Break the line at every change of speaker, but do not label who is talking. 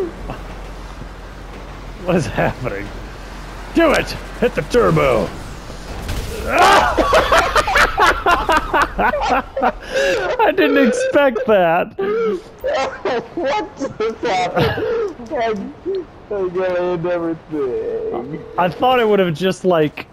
What is happening? Do it! Hit the turbo! I didn't expect that.
What just happened? I got everything.
I thought it would have just like